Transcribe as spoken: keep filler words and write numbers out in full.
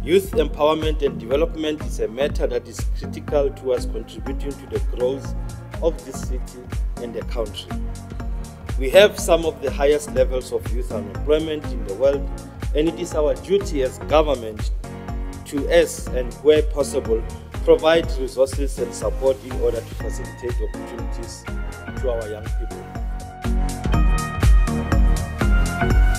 Youth empowerment and development is a matter that is critical towards contributing to the growth of this city and the country. We have some of the highest levels of youth unemployment in the world, and it is our duty as government to, as and where possible, provide resources and support in order to facilitate opportunities to our young people.